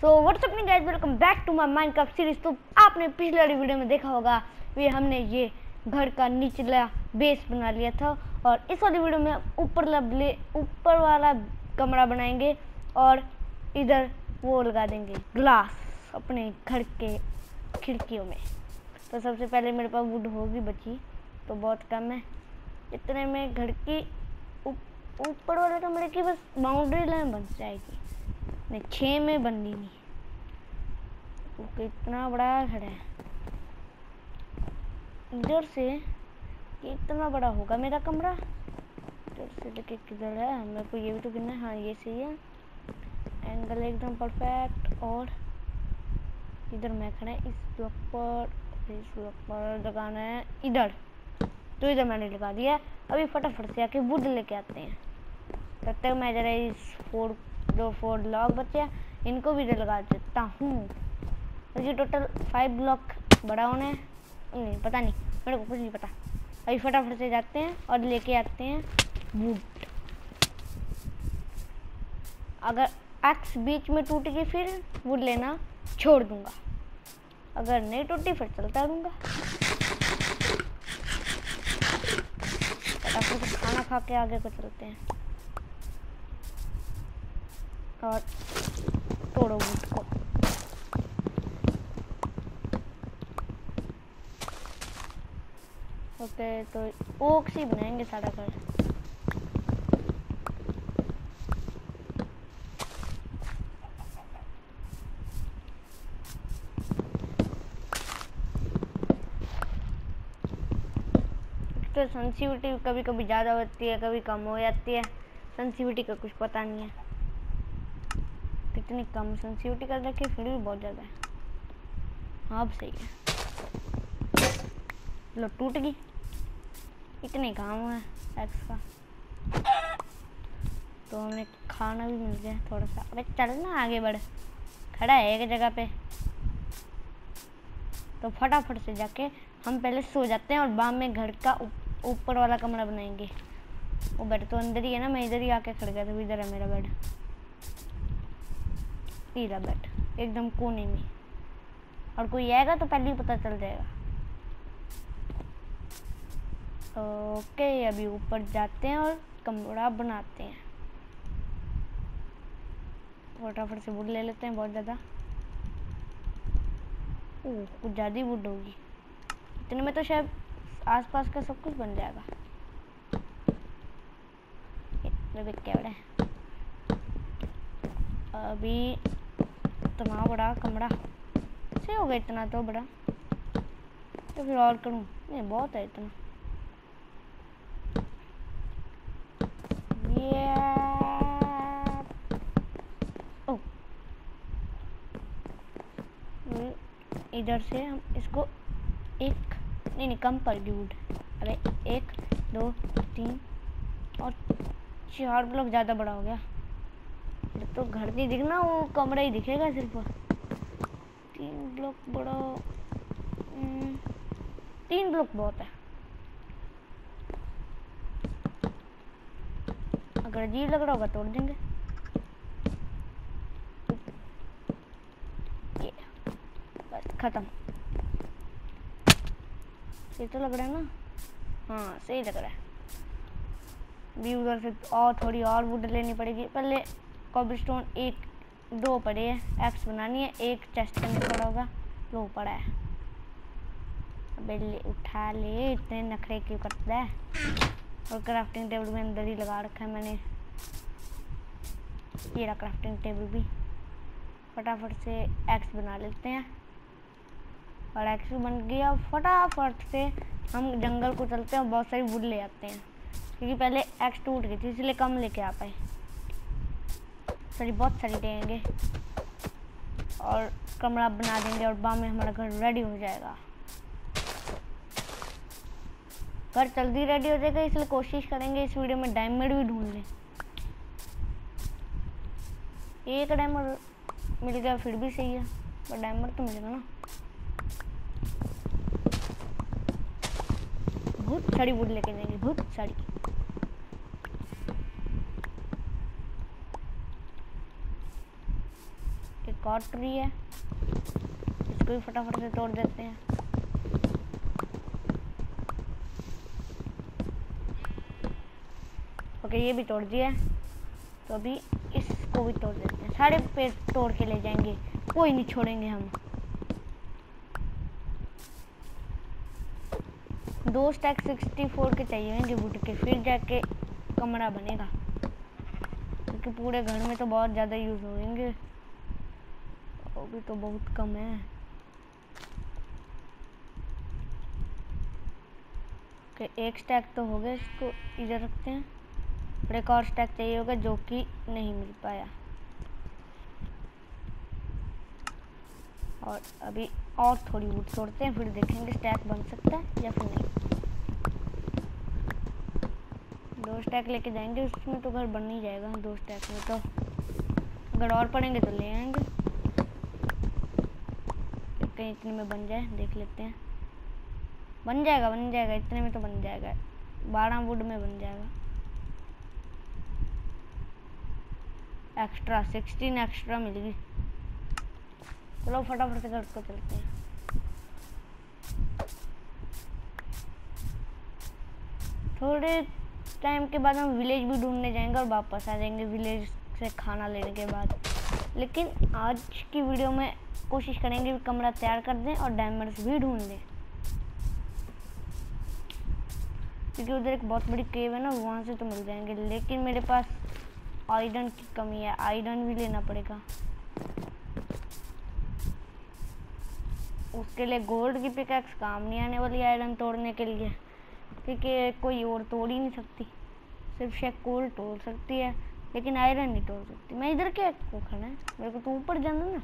So what's up my guys, welcome back to my Minecraft series. तो आपने पिछले वाली वीडियो में देखा होगा कि हमने ये घर का निचला बेस बना लिया था, और इस वाली वीडियो में ऊपर वाला कमरा बनाएंगे और इधर वो लगा देंगे ग्लास अपने घर के खिड़कियों में। तो सबसे पहले मेरे पास वुड होगी बची, तो बहुत कम है। इतने में घर की ऊपर वाले कमरे की बस बाउंड्री लाइन बन जाएगी, नहीं 6 में बननी नहीं। वो कितना बड़ा घर है, इधर से कितना बड़ा होगा मेरा कमरा। इधर से लेके किधर है, मेरे को ये भी तो गिनना है। हाँ ये सही है, एंगल एकदम परफेक्ट। और इधर मैं खड़ा है, इस ब्लॉक पर लगाना है इधर, तो इधर मैंने लगा दिया। अभी फटाफट से आके वुड लेके आते हैं। तब तक मैं जरा इस 4 ब्लॉक बचे इनको भी इधर लगा देता हूँ। ये टोटल 5 ब्लॉक बड़ा होना है, नहीं पता नहीं, मेरे को कुछ नहीं पता। अभी फटाफट से जाते हैं और लेके आते हैं वुड। अगर एक्स बीच में टूट गई फिर वुड लेना छोड़ दूंगा, अगर नहीं टूटी फिर चलता रहूँगा। फटाफट से खाना खा के आगे को चलते हैं और तोड़ो वुड को। ओके, तो ओक से बनाएंगे सारा घर। तो सेंसिटिविटी कभी कभी ज़्यादा होती है, कभी कम हो जाती है। सेंसिटिविटी का कुछ पता नहीं है कितनी कम सेंसिटिविटी कर रखी है, फिर भी बहुत ज़्यादा है। हाँ अब सही है। लो टूट गई, इतने काम है एक्स का। तो हमें खाना भी मिल गया थोड़ा सा। अबे चल ना आगे बढ़, खड़ा है एक जगह पे। तो फटाफट से जाके हम पहले सो जाते हैं और बाद में घर का ऊपर वाला कमरा बनाएंगे। वो बेड तो अंदर ही है ना, मैं इधर ही आके खड़ गया था। इधर है मेरा बेड, इधर बेड एकदम कोने में, और कोई आएगा तो पहले ही पता चल जाएगा। ओके, अभी ऊपर जाते हैं और कमरा बनाते हैं। फटाफट से वुड ले लेते हैं, बहुत ज़्यादा। ओह कुछ ज़्यादा ही वुड होगी, इतने में तो शायद आसपास का सब कुछ बन जाएगा। ये क्या बड़ा है, अभी इतना बड़ा कमरा से हो गया, इतना तो बड़ा। तो फिर और करूँ, नहीं बहुत है इतना। इधर से हम इसको एक नहीं कम पर वुड। अरे 1 2 3 और 4 ब्लॉक ज़्यादा बड़ा हो गया। तो घर नहीं दिखना, वो कमरा ही दिखेगा सिर्फ। 3 ब्लॉक बड़ा, 3 ब्लॉक बहुत है। अगर अजीब लग रहा होगा तोड़ देंगे। ये बस खत्म। ये तो लग रहा है ना, हाँ सही लग रहा है। भी उधर से और थोड़ी और वुड लेनी पड़ेगी। पहले कॉबलस्टोन 1 2 पड़े हैं, एक्स बनानी है। एक चेस्ट के अंदर पड़ा होगा, लो पड़ा है। अबे ले उठा ले, इतने नखरे क्यों करता है। और क्राफ्टिंग टेबल में अंदर ही लगा रखा है मैंने, ये रहा क्राफ्टिंग टेबल भी। फटाफट से एक्स बना लेते हैं, और एक्स बन गया। फटाफट से हम जंगल को चलते हैं और बहुत सारी वुड ले आते हैं, क्योंकि पहले एक्स टूट गई थी इसलिए कम लेके आ पाए। सॉरी बहुत सारी लेंगे और कमरा बना देंगे, और बाद में हमारा घर रेडी हो जाएगा। घर जल्दी रेडी हो जाएगा, इसलिए कोशिश करेंगे इस वीडियो में डायमंड भी ढूंढ लें। एक डायमंड मिल गया फिर भी सही है, पर डायमंड तो मिलेगा ना। बहुत सारी वुड लेके जाएंगे, बहुत सारी। एक एक और ट्री है, इसको भी फटाफट से तोड़ देते हैं। ओके, ये भी तोड़ दिया है, तो अभी इसको भी तोड़ देते हैं। सारे पेड़ तोड़ के ले जाएंगे, कोई नहीं छोड़ेंगे हम। 2 स्टैक 64 के चाहिए होंगे वुड के, फिर जाके कमरा बनेगा, क्योंकि पूरे घर में तो बहुत ज़्यादा यूज़ होंगे, वो भी तो बहुत कम है। ओके, एक स्टैक तो हो गया, इसको इधर रखते हैं। और एक और स्टैक चाहिए होगा जो कि नहीं मिल पाया, और अभी और थोड़ी वुड तोड़ते हैं, फिर देखेंगे स्टैक बन सकता है या फिर नहीं। 2 स्टैक लेके जाएंगे, उसमें तो घर बन नहीं जाएगा 2 स्टैक में, तो अगर और पड़ेंगे तो ले आएंगे। कहीं इतने में बन जाए, देख लेते हैं। बन जाएगा इतने में तो बन जाएगा, 12 वुड में बन जाएगा। एक्स्ट्रा 16 एक्स्ट्रा मिल गई। चलो फटाफट से घर को चलते हैं। थोड़े टाइम के बाद हम विलेज भी ढूंढने जाएंगे और वापस आ जाएंगे विलेज से खाना लेने के बाद। लेकिन आज की वीडियो में कोशिश करेंगे कि कमरा तैयार कर दें और डायमंड्स भी ढूंढ लें, क्योंकि उधर एक बहुत बड़ी केव है ना, वहाँ से तो मिल जाएंगे। लेकिन मेरे पास आयरन की कमी है, आयरन भी लेना पड़ेगा। उसके लिए गोल्ड की पिकैक्स काम नहीं आने वाली आयरन तोड़ने के लिए, क्योंकि कोई और तोड़ ही नहीं सकती, सिर्फ शेक गोल्ड तोड़ सकती है, लेकिन आयरन नहीं तोड़ सकती। मैं इधर क्या को खड़ा है, मेरे को तो ऊपर जाना ना।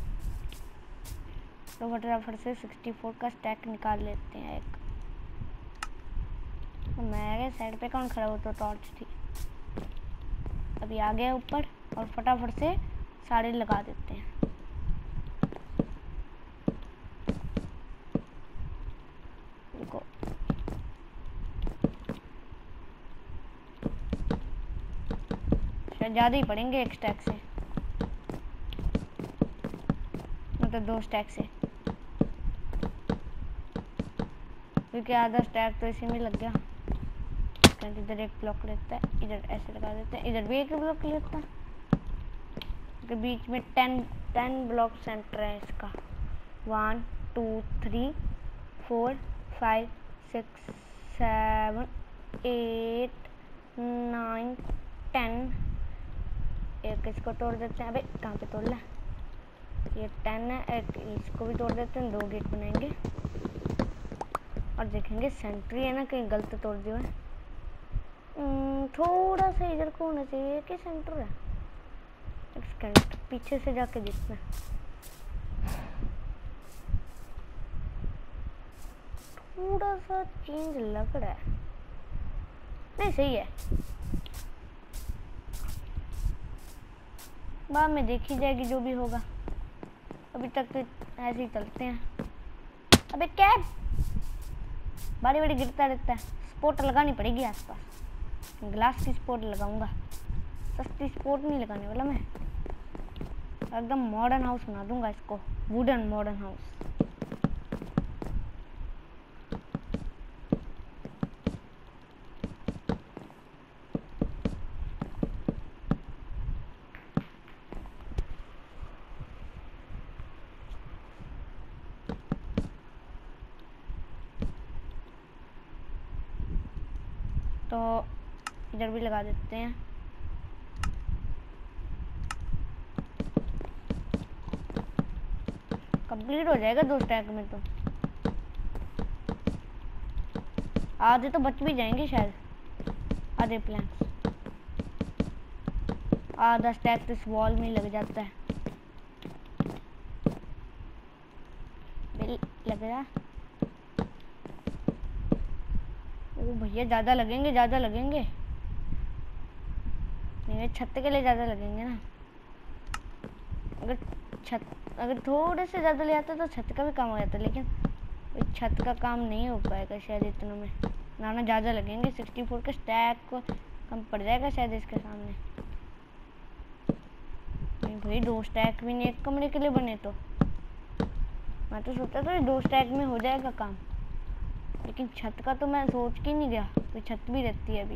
तो फटाफट से 64 का स्टैक निकाल लेते हैं एक। तो मैं साइड पे कौन खड़ा हो, तो टॉर्च थी। अभी आ गया ऊपर और फटाफट से सारे लगा देते हैं। देखो शायद ज़्यादा ही पड़ेंगे एक स्टैक से, मतलब 2 स्टैक से, क्योंकि आधा स्टैक तो इसी में लग गया। इधर एक ब्लॉक लेता है, इधर ऐसे लगा देते हैं, इधर भी एक ब्लॉक लेता है, के बीच में 10 ब्लॉक सेंटर है इसका। 1 2 3 4 5 6 7 8 9 10। एक इसको तोड़ देते हैं। अबे कहाँ पे तोड़ ला, ये 10 है, एक इसको भी तोड़ देते हैं। 2 गेट बनाएंगे और देखेंगे सेंट्री है ना, कहीं गलत तोड़ दिया है। थोड़ा सा इधर को होना चाहिए कि सेंटर है। एक सेकंड, पीछे से जाके देखते हैं। थोड़ा सा चेंज लग रहा है, नहीं सही है, बाद में देखी जाएगी जो भी होगा। अभी तक तो ऐसे ही चलते हैं। अबे क्या बारी बारी गिरता रहता है। स्पॉट लगानी पड़ेगी आसपास, ग्लास की स्पॉट लगाऊंगा, सस्ती स्पॉट नहीं लगाने वाला मैं। एकदम मॉडर्न हाउस बना दूंगा इसको, वुडन मॉडर्न हाउस। तो इधर भी लगा देते हैं। कंप्लीट हो जाएगा 2 स्टैक में, तो आधे तो बच भी जाएंगे शायद, आधे प्लांट्स। आधा स्टैक तो इस वॉल में लग जाता है। लग रहा, ओ भैया ज़्यादा लगेंगे, ज़्यादा लगेंगे। नहीं, छत के लिए ज़्यादा लगेंगे ना। अगर थोड़े से ज़्यादा ले आता तो छत का भी काम हो जाता, लेकिन छत का काम नहीं हो पाएगा शायद इतनों में। ना ज़्यादा लगेंगे। 64 का स्टैक को कम पड़ जाएगा शायद इसके सामने। भाई 2 स्टैक भी नहीं एक कमरे के लिए बने, तो मैं तो सोचा था 2 स्टैक में हो जाएगा काम, लेकिन छत का तो मैं सोच के नहीं गया, तो छत भी रहती है अभी।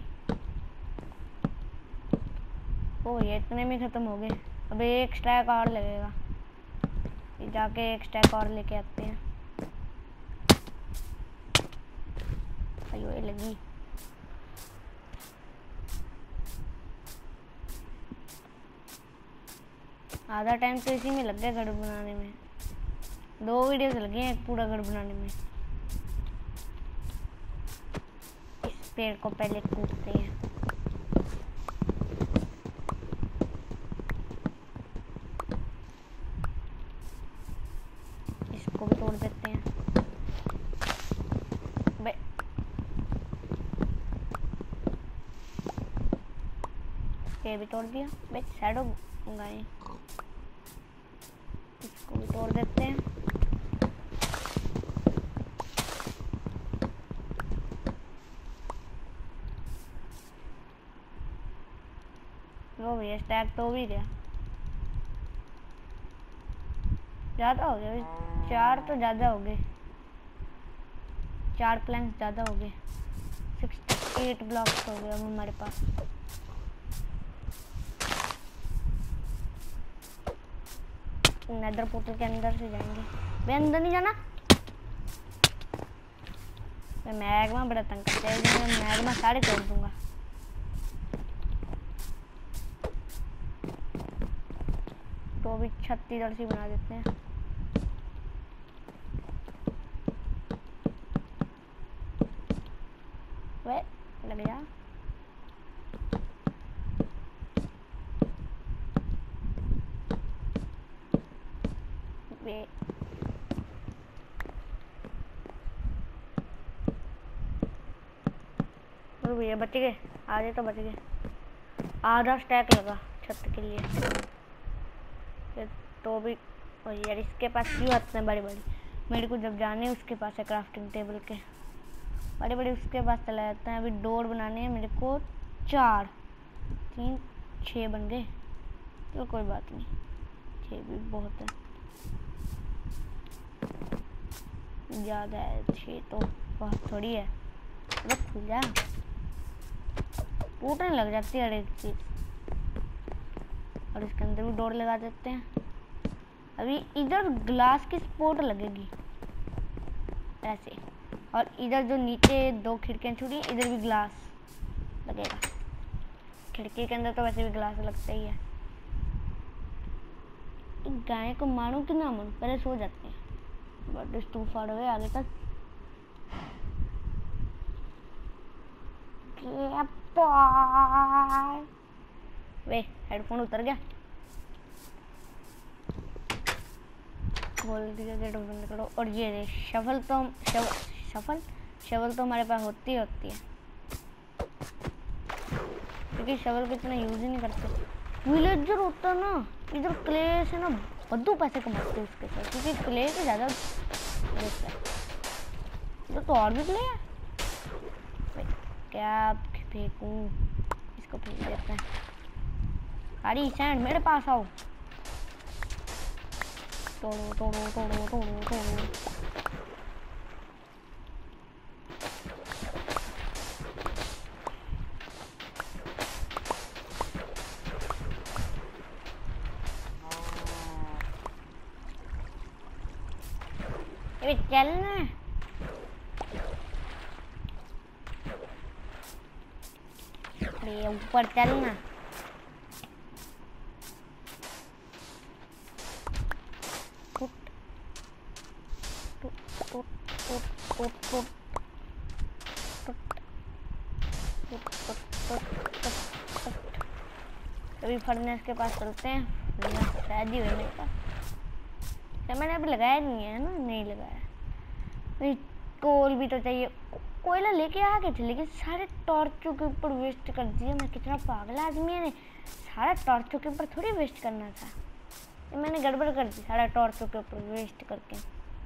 ओ ये इतने में ख़त्म हो गए, अब 1 स्टैक और लगेगा, जाके 1 स्टैक और लेके आते हैं। अयो ये लगी, आधा टाइम तो इसी में लग गया घर बनाने में, 2 वीडियोस लगे हैं एक पूरा घर बनाने में। इस पेड़ को पहले कूटते हैं, इसको भी तोड़ देते हैं। ये भी तोड़ दिया भाई, शैडो गाय, इसको भी तोड़ देते हैं। लो भैया स्टैक तो भी गया, ज़्यादा हो गया, 4 तो ज़्यादा हो गए, 4 प्लैंक्स ज़्यादा हो गए, 68 ब्लॉक्स हो गए अब हमारे पास। नेदर पोर्टल के अंदर से जाएंगे, वे अंदर नहीं जाना, मैं मैग्मा बड़ा तंग करता है, मैं मैग्मा सारे तोड़ दूंगा। तो भी छत इधर से बना देते हैं। वे लग जा, वे भैया बच गए, आधे तो बच गए, आधा स्टैक लगा छत के लिए। तो भी यार इसके पास क्यों आते हैं बड़ी बड़ी, मेरे को जब जाने उसके पास है क्राफ्टिंग टेबल के बड़े बड़े, उसके पास चला जाता है। अभी डोर बनाने हैं मेरे को 4, 3, 6 बन गए, तो कोई बात नहीं, 6 भी बहुत है, ज़्यादा है 6 तो बहुत थोड़ी है। रख खुल जा, टूटने लग जाती है हर एक चीज़। और इसके अंदर भी डोर लगा देते हैं। अभी इधर ग्लास की सपोर्ट लगेगी ऐसे, और इधर जो नीचे 2 खिड़कियाँ छुड़ी, इधर भी ग्लास लगेगा। खिड़की के अंदर तो वैसे भी ग्लास लगता ही है। गाय को मारूं कि ना मारूं, पहले सो जाते हैं, but it's too far away आगे तक। वे हेडफोन उतर गया, खोल दिया गेट बंद करो। और ये रे शफल तो शवल तो हमारे पास होती है, क्योंकि शवल को इतना यूज ही नहीं करते। विलेजर होता ना इधर, क्ले से ना बद्दू पैसे कमाते हैं उसके साथ, क्योंकि क्ले से ज़्यादा देता है। इधर तो और भी क्ले है, क्या फेंकूं, इसको फेंक देते हैं। अरे सैंड मेरे पास आओ, तोड़ो तोड़ो तोड़ो तोड़ो तोड़ो। अबे चल ना, अरे ऊपर चल ना। अभी फर्नेस के पास चलते हैं, शायद ही होने का। तो मैंने अभी लगाया नहीं है ना, नहीं लगाया। कोल भी तो चाहिए, कोयला लेके आ गए थे, लेकिन सारे टॉर्चों के ऊपर वेस्ट कर दिया। मैं कितना पागल आदमी है, सारा टॉर्चों के ऊपर थोड़ी वेस्ट करना था, ये मैंने गड़बड़ कर दी सारा टॉर्चों के ऊपर वेस्ट करके।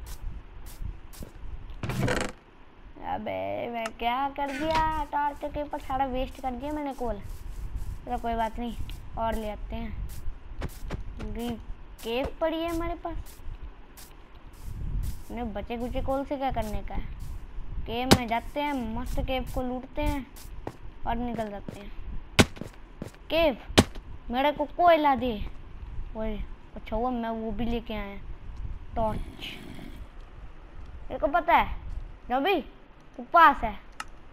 अबे मैं क्या कर दिया, टॉर्चों के ऊपर सारा वेस्ट कर दिया मैंने कोल। तो कोई बात नहीं, और ले आते हैं। केव पड़ी है हमारे पास। उन्हें बचे कुचे कोल से क्या करने का है। केव में जाते हैं, मस्त केव को लूटते हैं और निकल जाते हैं। केव मेरे को कोयला दे। ओए अच्छा हुआ मैं वो भी लेके आया, टॉर्च। मेरे को पता है जो भी पास है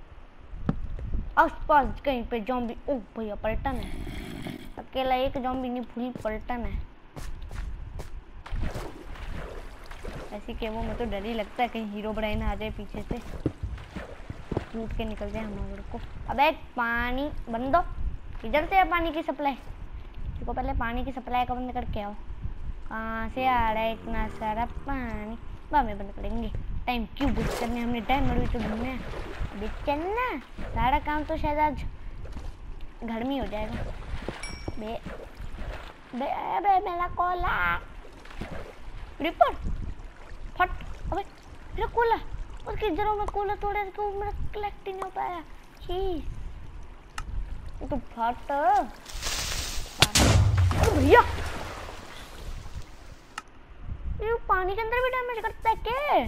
आस पास कहीं पे ज़ॉम्बी। ओ भैया पलटन है, अकेला एक ज़ॉम्बी नहीं, फुल पलटन है। ऐसी केवों में तो डर ही लगता है कहीं हीरो ब्राइन आ जाए पीछे से, लूट के निकल जाए हमारे को। अबे पानी बंद दो, इधर से है पानी की सप्लाई। देखो पहले पानी की सप्लाई का बंद करके आओ। कहाँ से आ रहा है इतना सारा पानी। बाद में बंद करेंगे, टाइम क्यों वेस्ट करने, हमने टाइमर भी तो ढूंढना है। अभी चलना, सारा काम तो शायद आज घर में हो जाएगा। बे बे बे मेरा कोला रिपर फट। अबे मेरा कोला, उसकी जरूर में कोला तोड़े तो मेरा कलेक्ट ही नहीं हो पाया। तो फट भैया, ये पानी के अंदर भी डैमेज करता है क्या?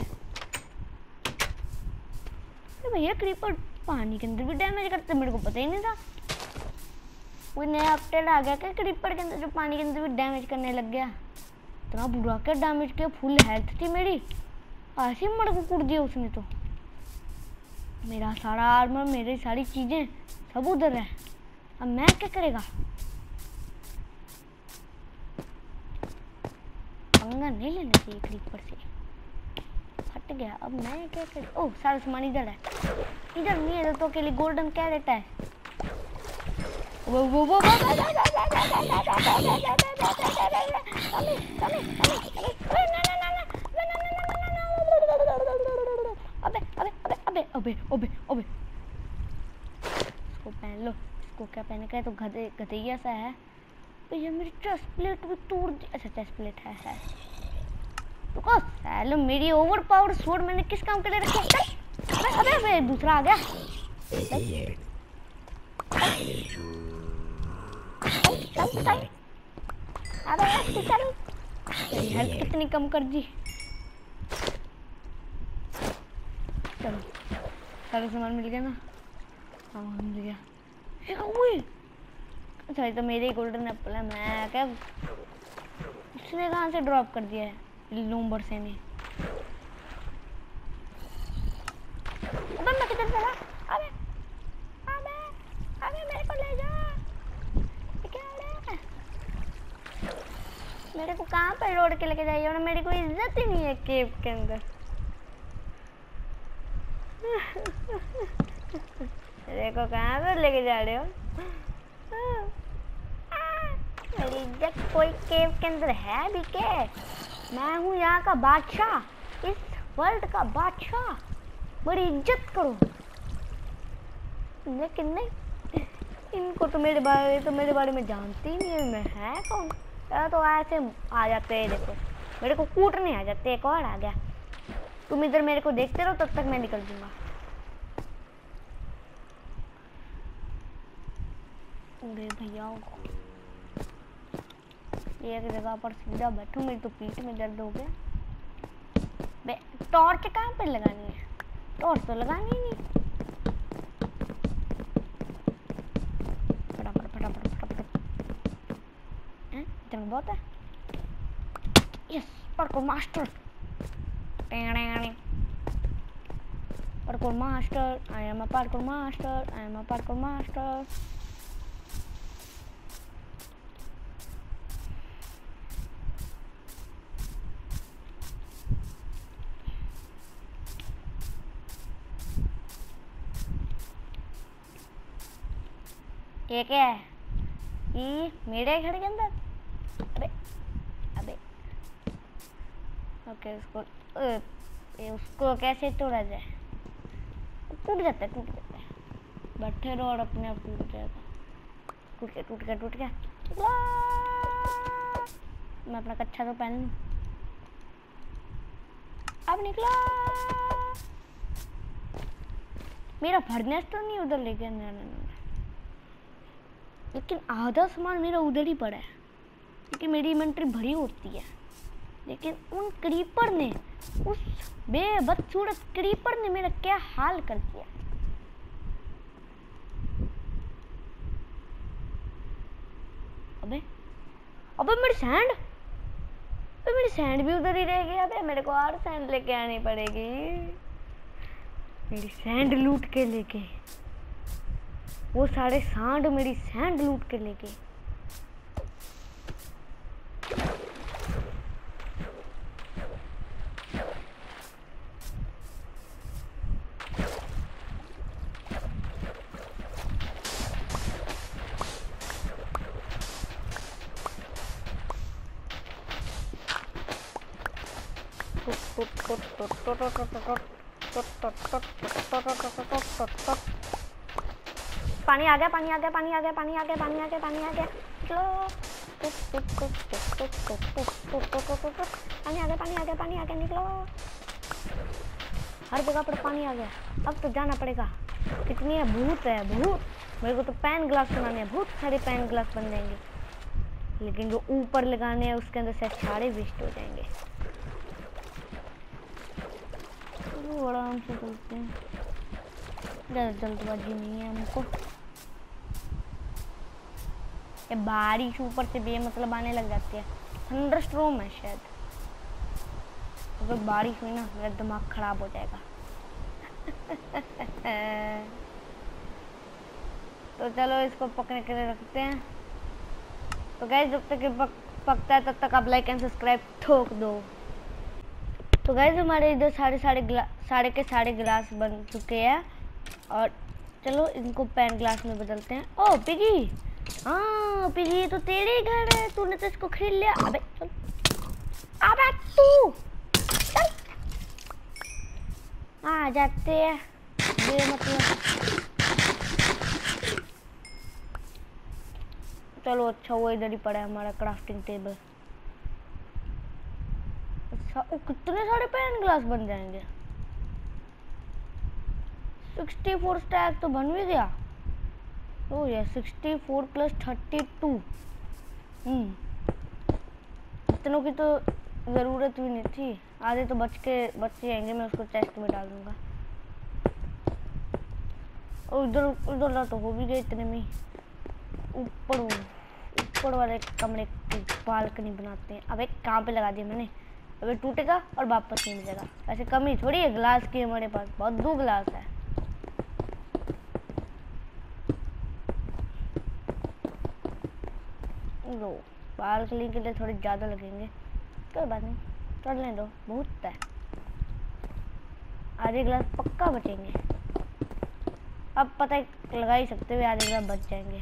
भैया क्रीपर पानी के अंदर भी डैमेज करते हैं, मेरे को पता ही नहीं था। कोई नया अपडेट आ गया क्या क्रीपर के अंदर जो पानी के अंदर भी डैमेज करने लग गया? इतना बुरा क्या डैमेज किया, फुल हेल्थ थी मेरी, ऐसे ही मेरे को कूट दिया उसने। तो मेरा सारा आर्मर, मेरी सारी चीजें सब उधर है, अब मैं क्या करेगा? पंगा नहीं लेना चाहिए क्रीपर से। फट गया, अब मैं क्या करूं? ओह सारा सामान इधर है, इधर नहीं है तो के लिए गोल्डन कैरेट है। वो अबे अबे अबे अबे अबे अबे अबे, इसको पहन लो। इसको क्या पहने का है, तो गधैया सा है। ये मेरी चेस्ट प्लेट भी तोड़ दी। अच्छा चेस्ट प्लेट है। रुको सालो, मेरी ओवर पावर स्वॉर्ड मैंने किस काम के लिए रखी है? अबे अबे दूसरा आ गया। अबे चलो, हेल्थ कितनी कम कर दी। चलो सारा सामान मिल गया ना? हाँ मिल गया। अच्छा ये तो मेरे ही गोल्डन एप्पल है, मैं क्या, इसने कहाँ से ड्रॉप कर दिया है लूम्बर से ने? अबे मैं किधर चला? अबे अबे अबे मेरे को ले जा। क्या हो रहा है? मेरे को कहाँ पर रोड के लेके जाइए, और मेरी कोई इज्जत ही नहीं है केव के अंदर। देखो कहाँ पर लेके जा रहे हो? मेरी इज्जत कोई केव के अंदर है भी क्या? मैं हूँ यहाँ का बादशाह, इस वर्ल्ड का बादशाह, मेरी इज्जत करो। लेकिन नहीं, इनको तो मेरे बारे में जानती ही नहीं है मैं है कौन। तो ऐसे आ जाते हैं, देखो मेरे को कूटने आ जाते। एक और आ गया। तुम इधर मेरे को देखते रहो, तब तक मैं निकल दूंगा। अरे भैया एक जगह पर सीधा बैठूं, मेरी तो पीठ में दर्द हो गया। टॉर्च कहाँ पे लगानी है? टॉर्च तो लगानी ही नहीं। फटाफट फटाफट फटाफट, इतना बहुत है। Yes parkour master, parkour master, I am a parkour master, I am a parkour master. ये क्या है? ये मेरे घर के अंदर? अबे अबे ओके, उसको कैसे तोड़ा जाए? टूट जाता है। बैठे रहो और अपने आप टूट जाएगा। टूट गया। मैं अपना कच्छा तो पहन लूं। अब निकला। मेरा फर्नेस तो नहीं उधर लेके आना, लेकिन आधा सामान मेरा उधर ही पड़ा है। क्योंकि मेरी इन्वेंटरी भरी होती है। लेकिन उन क्रीपर ने, उस बेबदसूरत क्रीपर ने मेरा क्या हाल कर दिया। अबे मेरी सैंड, तो मेरी सैंड भी उधर ही रह गया। अबे मेरे को और सैंड लेके आनी पड़ेगी। मेरी सैंड लूट के लेके, वो सारे सांड मेरी सैंड लूट के लेके। पानी आ गया, पानी आ गया, पानी आ गया, पानी आ गया, पानी आ गया, पानी आ गया। पानी आ गया, पानी आ गया, पानी आ गया, निकलो। हर जगह पर पानी आ गया। अब तो जाना पड़ेगा। कितनी है, भूत है, भूत। मेरे को तो पैन ग्लास बनाने हैं, बहुत सारे पैन ग्लास बन जाएंगे। लेकिन जो ऊपर लगाने हैं उसके अंदर से सारे वेस्ट हो जाएंगे। आराम से चलते हैं, ज़्यादा जल्दबाजी नहीं है हमको। ये बारिश ऊपर से बेमतलब आने लग जाती है। थंडरस्टॉर्म है शायद। अगर बारिश हुई ना मेरा दिमाग खराब हो जाएगा। तो चलो इसको पकने के लिए रखते हैं। तो गाइस जब तक ये पकता है तब तक आप लाइक एंड सब्सक्राइब ठोक दो। तो गाइस हमारे इधर सारे के सारे गिलास बन चुके हैं और चलो इनको पैन ग्लास में बदलते हैं। ओ पिगी, हाँ पिगी तो तेरे घर है, तूने तो इसको खरीद लिया। अबे चल, अबे तू चल, आ जाते हैं मतलब। चलो अच्छा वो इधर ही पड़ा है हमारा क्राफ्टिंग टेबल। अच्छा वो कितने सारे पैन ग्लास बन जाएंगे। 64 स्टैक तो बन भी गया। ओ ये 64 प्लस 32। इतनों की तो ज़रूरत भी नहीं थी। आधे तो बच जाएंगे, मैं उसको चेस्ट में डाल दूंगा। और उधर तो हो भी गए इतने में। ऊपर वाले कमरे की बालकनी बनाते हैं। अबे कहाँ पे लगा दिया मैंने। अबे टूटेगा और वापस नहीं मिलेगा। ऐसे कमी थोड़ी है ग्लास की, हमारे पास बहुत दो ग्लास है। लो बालकनी के लिए थोड़े ज़्यादा लगेंगे, कोई बात नहीं, चढ़ने दो, बहुत है। आधे गिलास पक्का बचेंगे। अब पता है लगा ही सकते हुए आधे गिलास बच जाएंगे।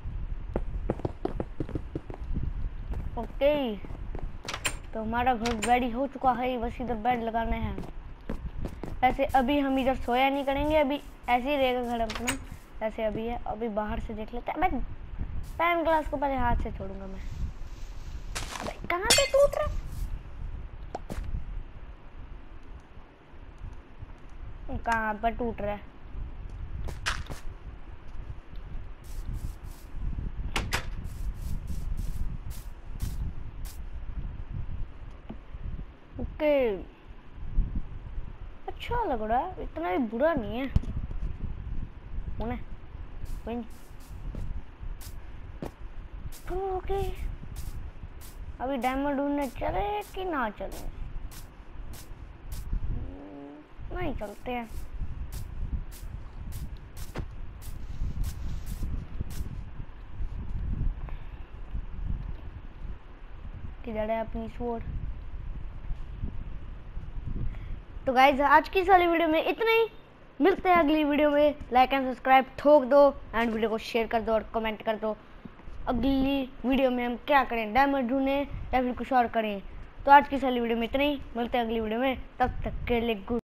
ओके तो हमारा घर रेडी हो चुका है, बस इधर बेड लगाना है। वैसे अभी हम इधर सोया नहीं करेंगे, अभी ऐसे ही रहेगा घर अपना जैसे अभी है। अभी बाहर से देख लेते हैं। मैं पैन ग्लास को पहले हाथ से छोड़ूंगा मैं। अबे कहाँ पे टूट रहा, कहाँ पर टूट रहा है। ओके अच्छा लग रहा है, इतना भी बुरा नहीं है। कोई नहीं। तो ओके अभी डायमंड ढूंढने चले कि ना चले। नहीं चलते हैं। किधर है अपनी स्वॉर्ड। तो गाइज आज की इस वाली वीडियो में इतना ही। मिलते हैं अगली वीडियो में। लाइक एंड सब्सक्राइब ठोक दो एंड वीडियो को शेयर कर दो और कमेंट कर दो अगली वीडियो में हम क्या करें, डायमंड ढूंढें या फिर कुछ और करें। तो आज की इस वाली वीडियो में इतना ही। मिलते हैं अगली वीडियो में, तब तक के लिए गुड।